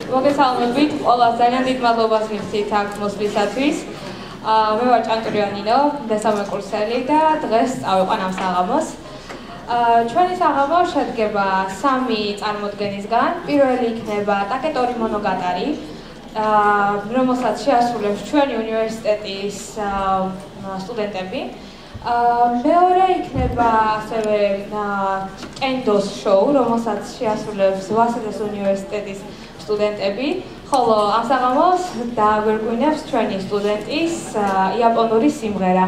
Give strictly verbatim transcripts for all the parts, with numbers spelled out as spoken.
მოგესალმებით, ყველას ძალიან დიდ მადლობას მივცით აქ მოსვლისათვის. მე ვარ ჭანტურია ნინო, მესამე კურსელი და დღეს წავიყვან ამ საღამოს. ჩვენი საღამო შედგება სამი წარმოდგენისგან. პირველი იქნება ტაკეტორი მონოგატარი, რომელსაც შეასრულებს ჩვენი უნივერსიტეტის სტუდენტები. მეორე იქნება ასევე კენდოს შოუ, რომელსაც შეასრულებს ვასილეს უნივერსიტეტის სტუდენტები, ხოლო ამ საღამოს დაგვირგვინებს ჩვენი სტუდენტის იაპონური სიმღერა.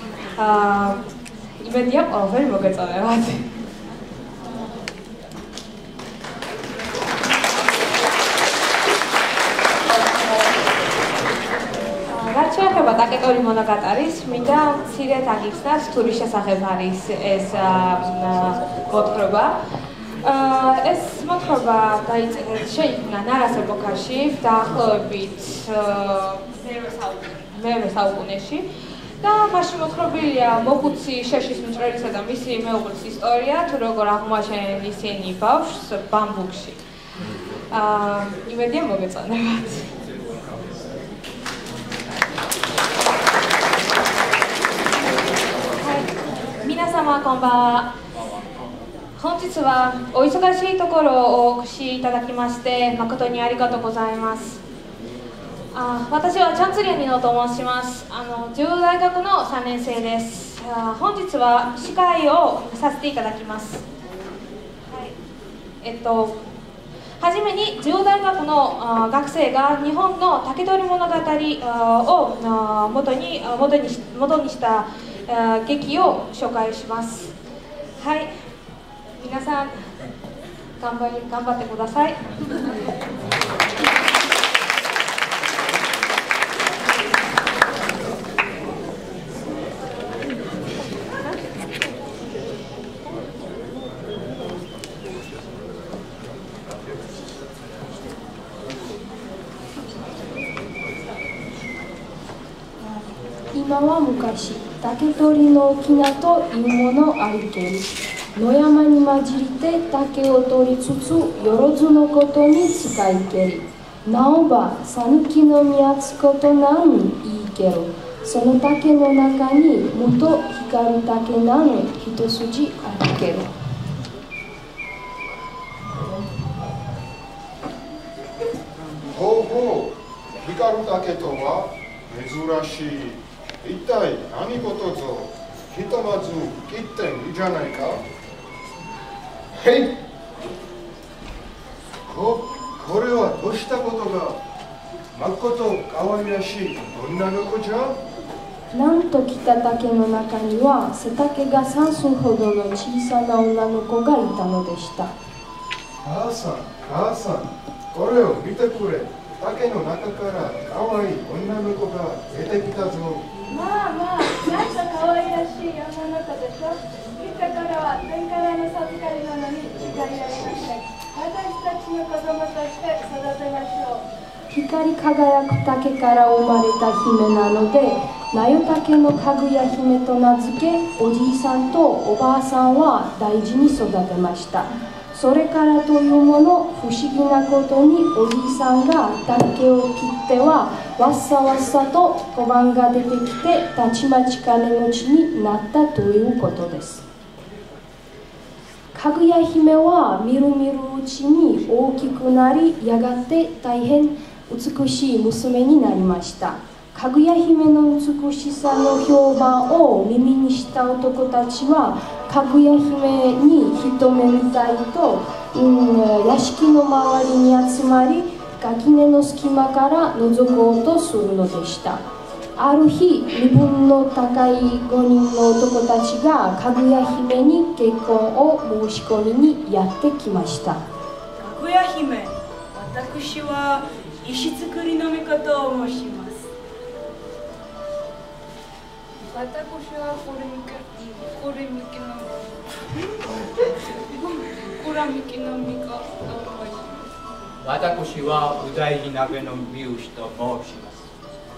იმედია ყველაფერი მოგეწონებათ. რაც შეეხება ტაკეტორი მონოგატარის, მინდა მცირედ აგიხსნათ თუ რის შესახებ არის ეს მოთხრობა. ეს მოთხრობა შეიქმნა ნარას ეპოქაში, დაახლოებით მერვე საუკუნეში და მასში მოთხრობილია მოხუცი შეშის მჭრელისა და მისი მეუღლის ისტორია, თუ როგორ აღმოაჩენენ ისინი ბავშვს ბამბუქში. იმედია მოგეწონებათ. 皆様こんばんは。本日はお忙しいところをお越しいただきまして誠にありがとうございます。あ私はチャンツリアニノと申します。あの中央大学のさんねん生です。あ本日は司会をさせていただきます。はい、えっとはじめに中央大学の学生が日本の竹取物語を元に元に元にした劇を紹介します。はい、皆さん頑張り頑張ってください。 今は昔、竹取の翁というものありけり、野山に混じりて竹を取りつつ、よろずのことに使いけり、なおばさぬきの実つことなんいいけろ、その竹の中にもと光る竹なん一筋ありけろ。 ほうほう、光る竹とは珍しい。一体何事ぞ、ひとまず切っていいじゃないか。へい。こ、これはどうしたことが、まこと可愛らしい女の子じゃ。 なんと来た竹の中には背丈がさん寸ほどの小さな女の子がいたのでした。 母さん、母さん、これを見てくれ。竹の中から可愛い女の子が出てきたぞ。 まあまあ、なんと可愛らしい女の子でしょ。来たからは天からの授かりなのに違いありません。私たちの子供として育てましょう。 光り輝く竹から生まれた姫なので、なよ竹のかぐや姫と名付け、おじいさんとおばあさんは大事に育てました。それからというもの、不思議なことにおじいさんが竹を切ってはわっさわっさと小判が出てきて、たちまち金持ちになったということです。かぐや姫はみるみるうちに大きくなり、やがて大変美しい娘になりました。かぐや姫の美しさの評判を耳にした男たちは、かぐや姫に一目見たいと、うん、屋敷の周りに集まり、垣根の隙間から覗こうとするのでした。ある日、身分の高いごにんの男たちがかぐや姫に結婚を申し込みにやってきました。かぐや姫、私は石造りの巫女と申します。 私はこれみけ、これみけの、これみけのみかと申します。 私はう大い鍋の美容師と申します。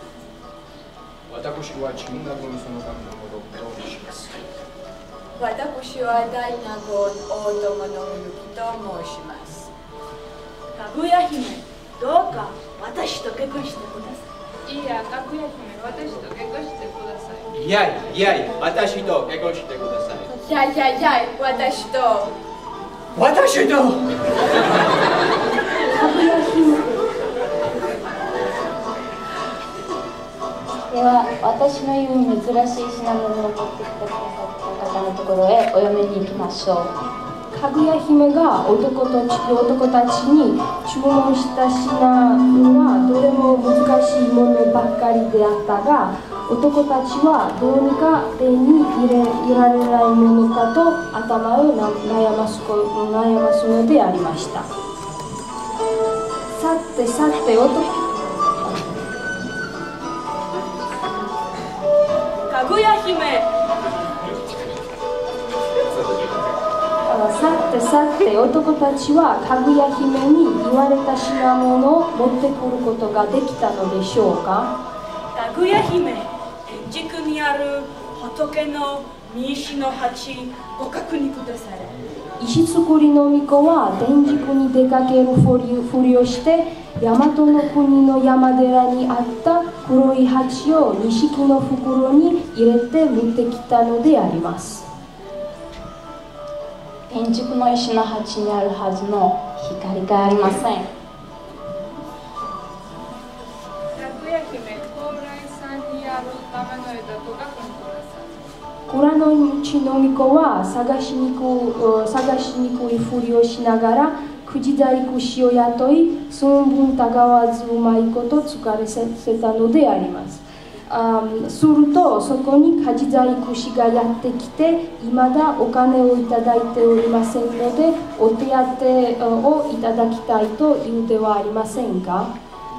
私は中納言その神のものと申します。 私は大納言大友のゆきと申します。 かぐや姫、どか私と結婚してください。 いや、かぐや姫、私と結婚してください。 いやいやいや、私と結婚してください。 いやいやいや、私と。 私と。 かぐや姫では、私の言う珍しい品物を持ってきてくださった方のところへお嫁に行きましょう。かぐや姫が男と男たちに注文した品はどれも難しいものばっかりであったが、男たちはどうにか手に入れられないものかと頭を悩ます悩ますのでありました。さてさて男かぐや姫。 さてさて男たちはかぐや姫に言われた品物を持ってくることができたのでしょうか。 かぐや姫、天竺にある仏の三石の鉢、ご確認ください。 石造りの巫女は天竺に出かけるふりふりをして大和の国の山寺にあった黒い鉢を錦の袋に入れて持ってきたのであります。天竺の石の鉢にあるはずの光がありません。 かぐや姫、高麗山にある玉の枝とかください。 蔵のうちの巫女は探しにく探しにくいふりをしながらくじ細工師を雇い、その分たがわずうまいこと疲れさせたのであります。あするとそこに家事細工師がやってきて、いまだお金をいただいておりませんのでお手当をいただきたいというではありませんか。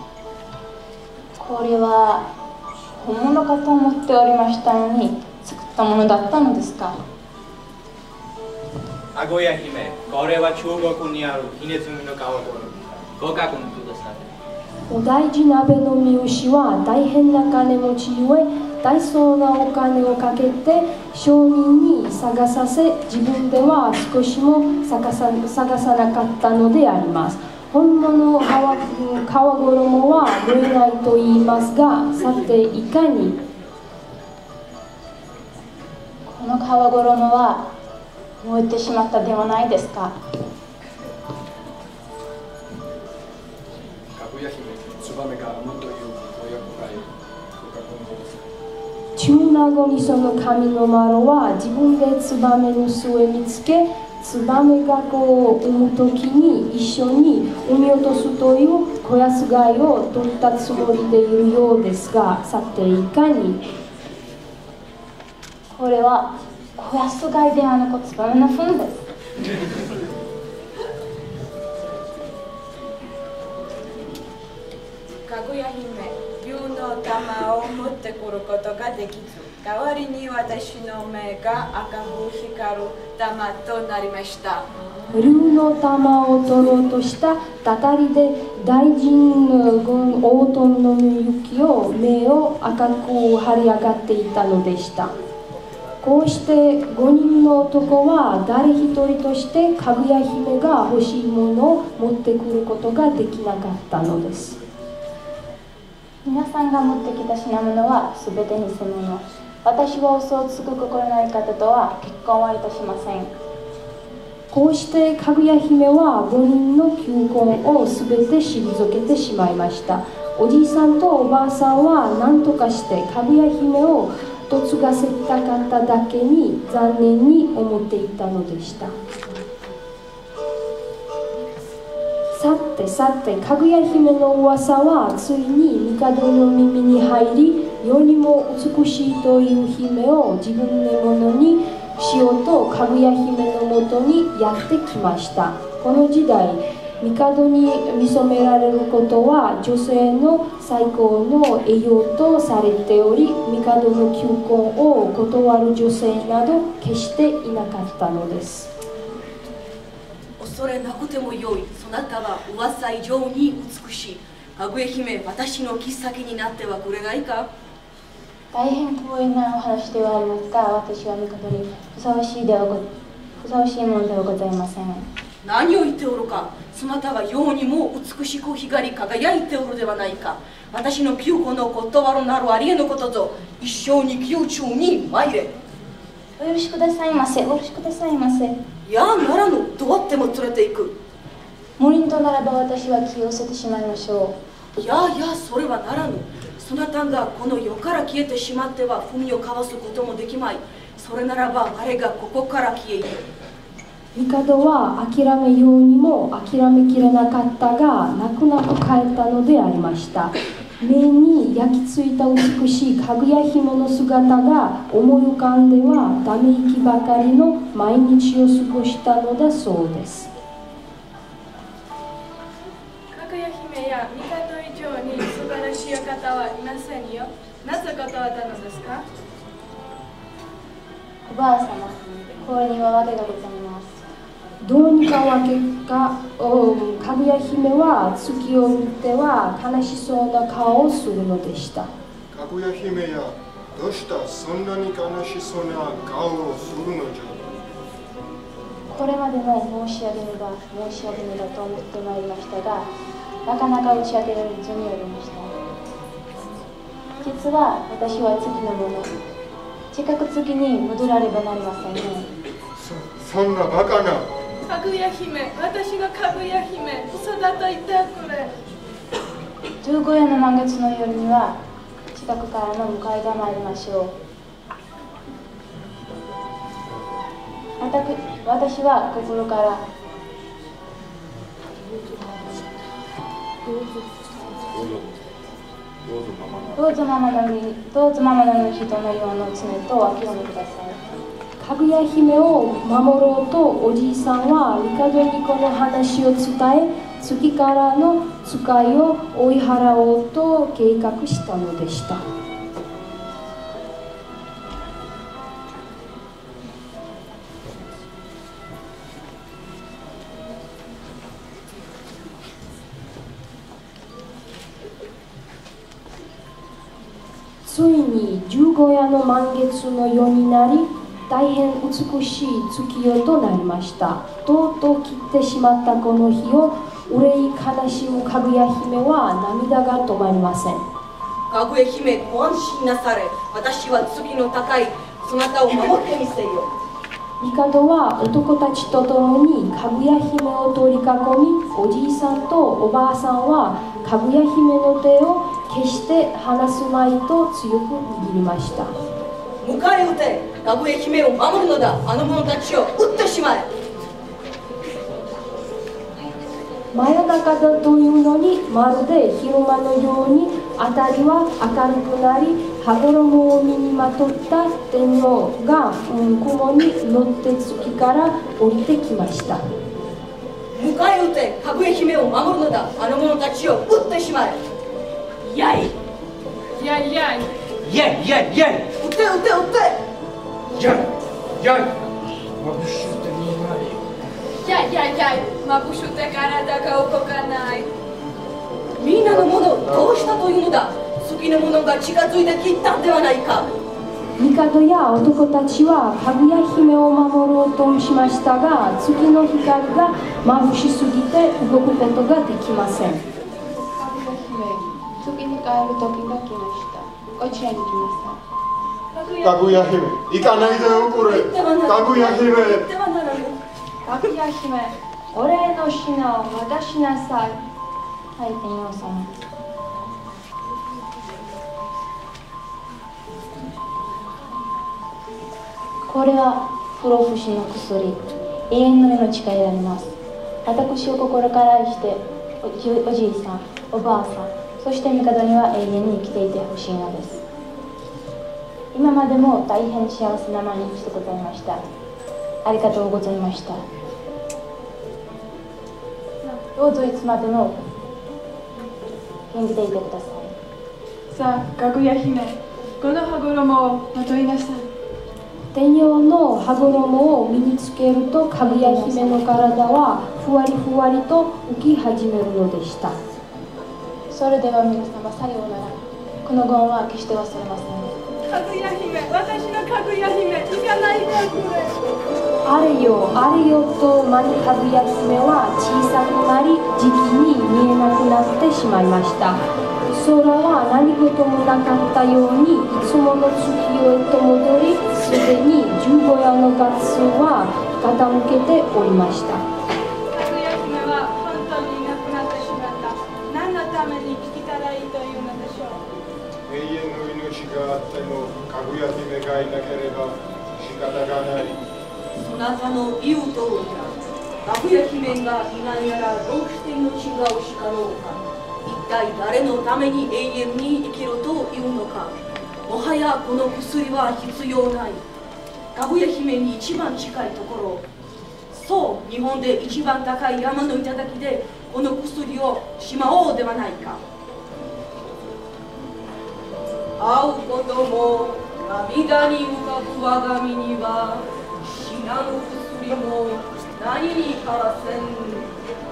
これは本物かと思っておりましたのに作ったものだったのですか。 かぐや姫、これは中国にあるひねずみの皮ごご確認ください。 お大事なべの三牛は大変な金持ちゆえ、大層なお金をかけて商人に探させ、自分では少しも探さ、探さなかったのであります。本物の皮衣は燃えないと言いますが、さていかに。この皮衣は燃えてしまったではないですか。中納言にその神の丸は自分でツバメの巣を見つけ、ツバメが子を産むときに一緒に産み落とすという子安貝を取ったつもりでいるようですが、さていかに。これは子安貝ではなくツバメの糞です。 かぐや姫、竜の玉を持ってくることができず、代わりに私の目が赤く光る玉となりました。 竜の玉を取ろうとしたたたりで大臣軍王豚の雪を目を赤く張り上がっていたのでした。こうしてごにんの男は誰一人としてかぐや姫が欲しいものを持ってくることができなかったのです。皆さんが持ってきた品物はすべて偽物。私は嘘をつく心ない方とは結婚はいたしません。こうしてかぐや姫はごにんの求婚をすべて退けてしまいました。おじいさんとおばあさんは何とかしてかぐや姫を嫁がせたかっただけに残念に思っていたのでした。さてさて、かぐや姫の噂はついに帝の耳に入り、世にも美しいという姫を自分のものにしようとかぐや姫のもとにやってきました。この時代、帝に見初められることは女性の最高の栄養とされており、帝の求婚を断る女性など決していなかったのです。 恐れなくてもよい。そなたは噂以上に美しい。かぐや姫、私の切っ先になってはくれないか。 大変光栄なお話ではありますが、私は帝にふさわしいではごふさわしいものではございません。 何を言っておるか。 そなたがようにも美しく光り輝いておるではないか。私の旧子の断るなるありえのことぞ、一生に宮中に参れ。 お許しくださいませ、お許しくださいませ。 いやならぬ、どうあっても連れて行く。 無理とならば私は気を寄せてしまいましょう。いやいや、それはならぬ。そなたがこの世から消えてしまっては文を交わすこともできまい。それならばあれがここから消える。 帝は諦めようにも諦めきれなかったが泣く泣く帰ったのでありました。目に焼き付いた美しいかぐや姫の姿が思い浮かんではため息ばかりの毎日を過ごしたのだそうです。 かぐや姫や帝以上に素晴らしいお方はいませんよ。なぜ断ったのですか？ おばあ様、これには訳がございます。 どうにかわけか、かぐや姫は月を見ては悲しそうな顔をするのでした。 かぐや姫や、どうしたそんなに悲しそうな顔をするのじゃ。 これまでの申し上げねば申し上げねばと思ってまいりましたが、なかなか打ち明けられずにおりました。実は私は月のもの、近く月に戻らねばなりませんね。 そ、そんなバカな。 かぐや姫、私のかぐや姫、嘘だと言ってくれ。 十五夜の満月の夜には近くからの迎えが参りましょう。私は心からどうぞママのどうぞママの人のようの常とお諦めください。 かぐや姫を守ろうとおじいさんは帝にこの話を伝え、月からの使いを追い払おうと計画したのでした。ついに十五夜の満月の夜になり、大変美しい月夜となりました。とうとう切ってしまったこの日を憂い悲しむかぐや姫は涙が止まりません。 かぐや姫、ご安心なされ。私は月の高いそなたを守ってみせよ。 帝は男たちと共にかぐや姫を取り囲み、おじいさんとおばあさんはかぐや姫の手を決して離すまいと強く握りました。 迎え撃て、かぐや姫を守るのだ。あの者たちを撃ってしまえ。 真夜中だというのに、まるで昼間のように辺りは明るくなり、羽衣を身にまとった天皇が、うん、雲に乗って月から降りてきました。 迎え撃て、かぐや姫を守るのだ。あの者たちを撃ってしまえ。やいやいやいやいやいやい撃て撃て撃てやいやいやいやいやい、まぶしゅて体が動かない。 みんなの者をどうしたというのだ。月の者が近づいてきたんではないか。 帝や男たちはかぐや姫を守ろうとしましたが、月の光が眩しすぎて動くことができません。 かぐや姫、月に帰る時が来ました。こちらに来ました。 かぐや姫、行かないでおくれ。かぐや姫。 かぐや姫、お礼の品を渡しなさい。はい、天皇様。これは不老不死の薬、永遠の命が得られます。私を心から愛しておじ、おじいさん、おばあさん、そして帝には永遠に生きていてほしいのです。今までも大変幸せな毎日でございました。ありがとうございました。どうぞいつまでも元気でいてください。 さあ、かぐや姫、この羽衣をまといなさい。 天皇の羽衣を身につけると、かぐや姫の体はふわりふわりと浮き始めるのでした。 それでは皆様、さようなら。このご恩は決して忘れません。 かぐや姫、私のかぐや姫、行かないでくれ。 あれよあれよと舞うかぐや姫は小さくなりじきに見えなくなってしまいました。空は何事もなかったようにいつもの月夜へと戻り、すでに十五夜の月は傾けておりました。 かぐや姫は本当にいなくなってしまった。何のために生きたらいいというのでしょう。 永遠の命があってもかぐや姫がいなければ仕方がない。 そなたの言う通りだ。かぐや姫がいないならどうして命が惜しかろうか。一体誰のために永遠に生きろというのか。もはやこの薬は必要ない。かぐや姫に一番近いところ、そう、日本で一番高い山の頂でこの薬をしまおうではないか。会うことも涙に浮かぶ我が身には死なぬ薬も何にからせん。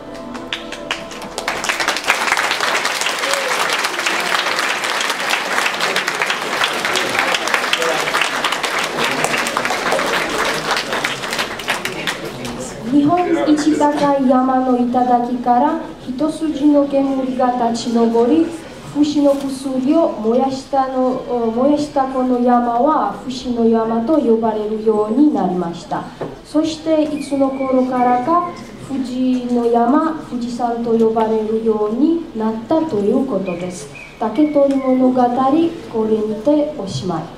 日本一高い山の頂から一筋の煙が立ち上り、不死の薬を燃やしたの燃やしたこの山は不死の山と呼ばれるようになりました。そしていつの頃からか富士の山、富士山と呼ばれるようになったということです。竹取物語、これにておしまい。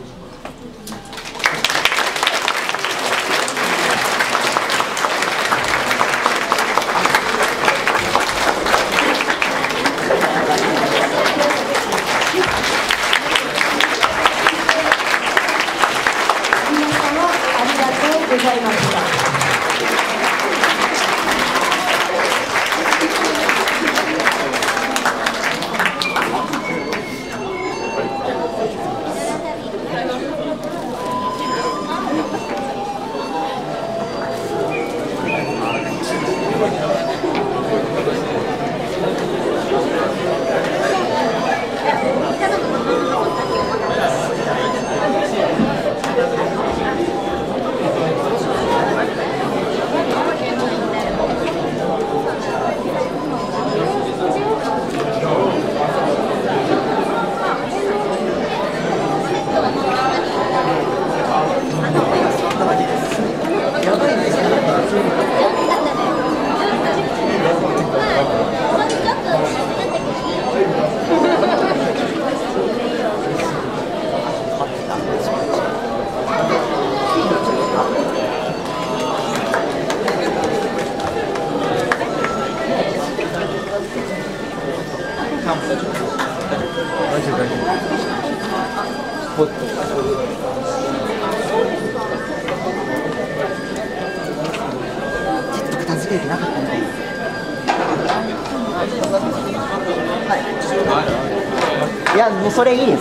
いや、もうそれいいです。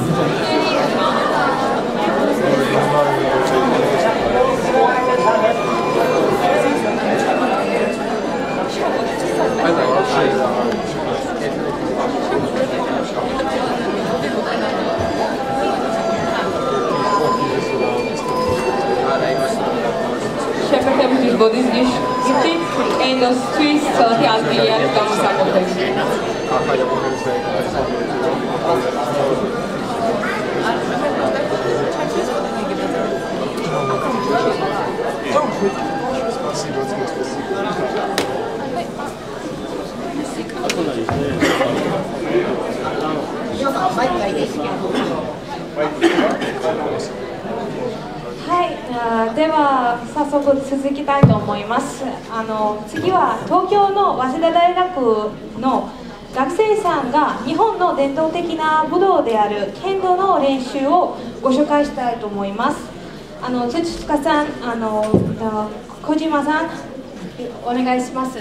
Шепетем бодис ишти ендос туис салати албияр გამოსაყოფებს.はい、では早速続きたいと思います。あの次は東京の早稲田大学の学生さんが日本の伝統的な武道である剣道の練習をご紹介したいと思います。あの土塚さん、あの小島さん、お願いします。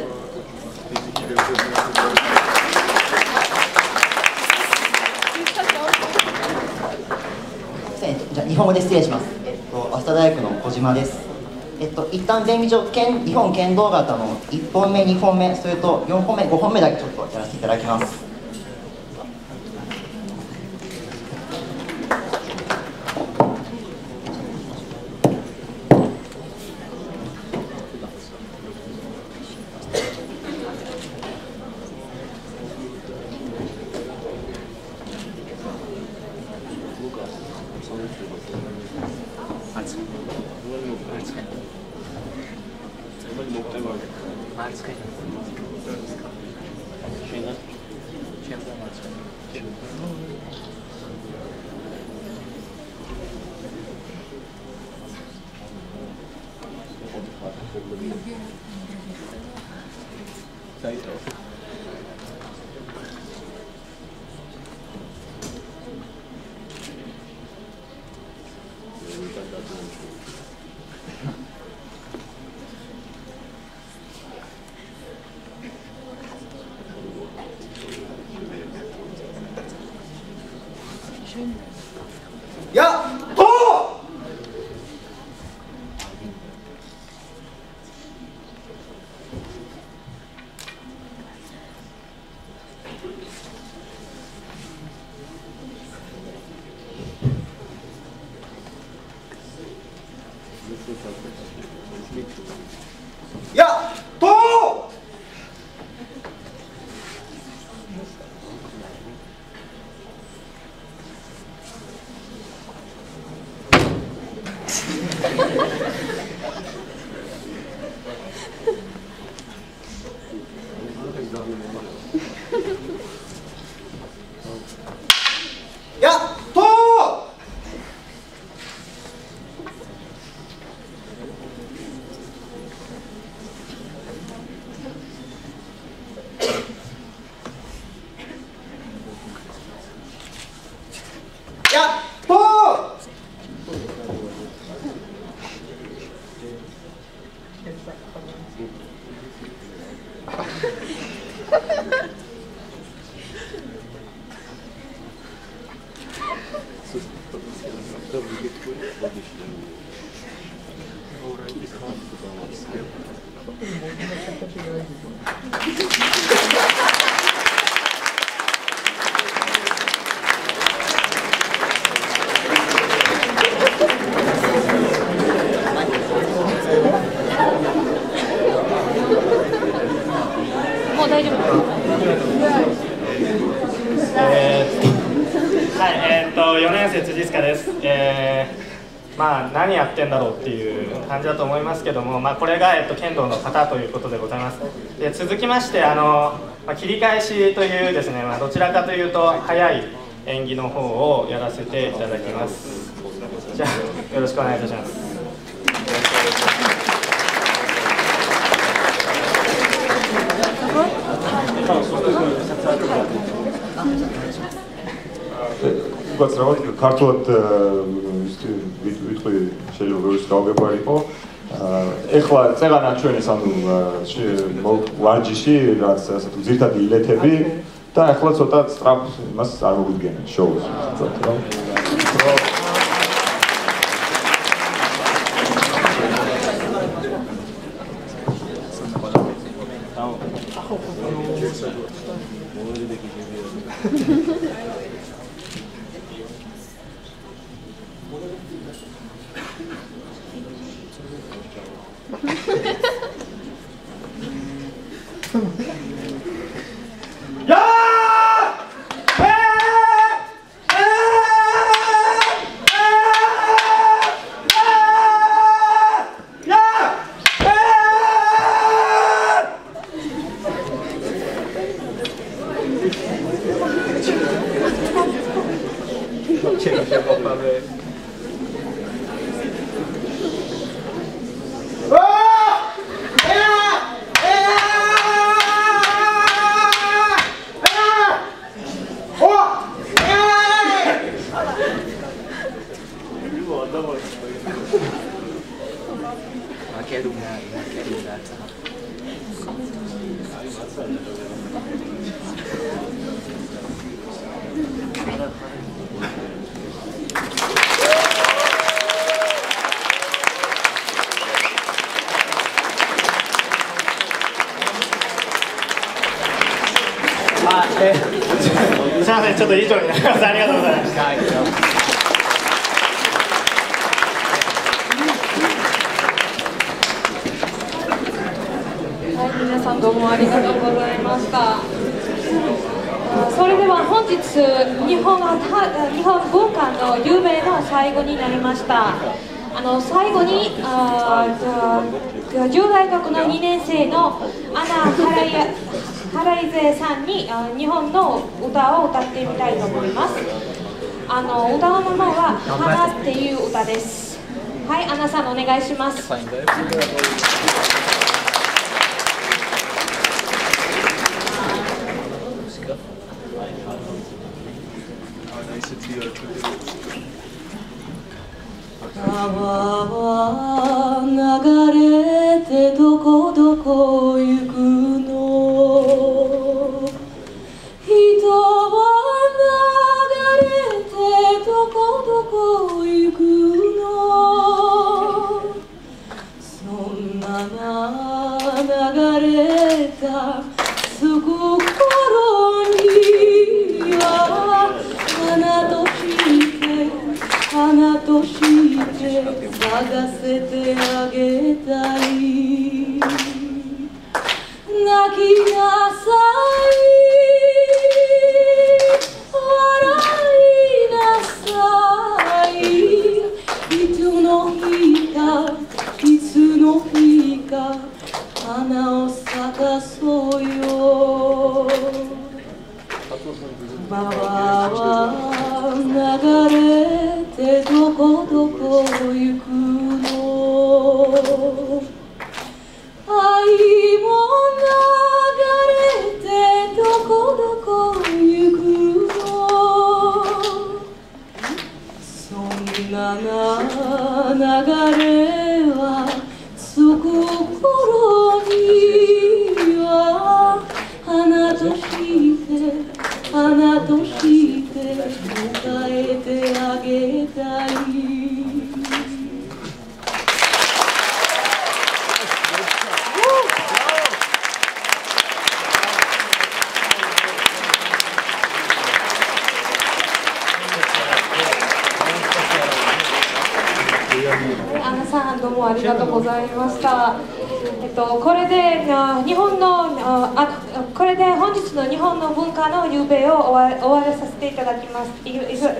じゃあ日本語で失礼します。えっと早稲田大学の小島です。えっと一旦前儀上剣日本剣道型のいっぽんめ、にほんめ、それとよんほんめ、ごほんめだけちょっとやらせていただきます。 やっとやっとやっとやっともう大丈夫です。 えー、はい、えー、っとよねん生辻塚です。えー、まあ何やってんだろうっていう感じだと思いますけども、まあこれがえっと剣道の型ということでございます。で続きましてあの、まあ、切り返しというですね、まあどちらかというと早い演技の方をやらせていただきます。じゃあよろしくお願いいたします。 უბრალოდ ქართულად ვიტყვი შეიძლება ბევრი გავგებარი იყო. ეხლა წეღანა ჩვენის ანუ ვარჯიში რაც ასე თუ ძირთადი ილეთები და ეხლა ცოტა სწრაფ იმას წარმოვიდგენენ შოუს. あ、えー、すみません、ちょっと以上になります。ありがとうございます。はい、 皆さんどうもありがとうございました。それでは本日日本の日本文化の有名の最後になりました。あの最後にあじゃあじゅう大学のにねん生のアナ・ハライゼさんに日本の歌を歌ってみたいと思います。あの歌のままは「花」っていう歌です。はい、アナさんお願いします。 川は流れてどこどこ行くの、人は流れてどこどこ行くの、そんな流れたすぐ頃には花として花として探せてあげたい。泣きなさい、笑いなさい、いつの日かいつの日か花を咲かそうよ。川は流れてどこどこ行くの、愛も流れてどこどこ行くの、そんな流れはつく頃には花として花として迎えてあげたい。 アナさんどうもありがとうございました。えっと、これで日本のあこれで本日の日本の文化の夕べを終わ終わりさせていただきますいいい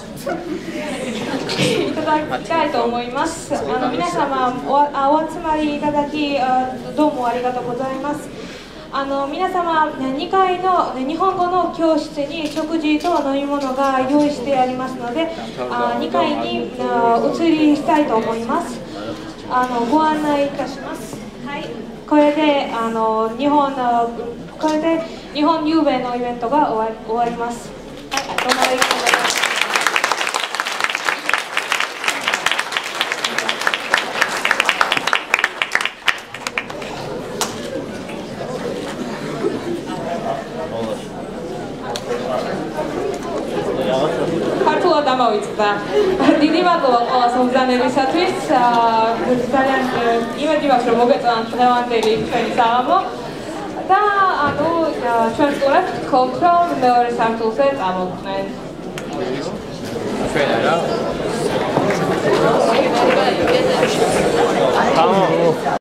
ただきたいと思います。あの皆様お、お集まりいただきどうもありがとうございます。あの皆様にかいの日本語の教室に食事と飲み物が用意してありますので、あにかいに移りしたいと思います。あのご案内いたします。はい、これであの日本のこれで日本夕べのイベントが終わり、終わります。はい、どうもありがとうございます。Hartelijk dank Ita. Didivago somzane visatvis, Zanian imedivasra mogetan levanteli ჩვენისამო და ანუ ჩვენს ყურებთ გქონთ რომ მეორე სართულზე წამოვყვნენ. ჩვენ არა.